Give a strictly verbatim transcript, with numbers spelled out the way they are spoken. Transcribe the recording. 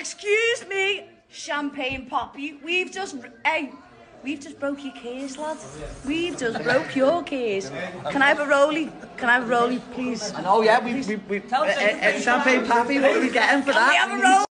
excuse me, champagne poppy. We've just, hey, we've just broke your keys, lad. We've just broke your keys. Can I have a rollie? Can I have a rollie, please? I know, yeah, we, we, we, uh, uh, champagne papi, what are we getting for Can that? we have a roll?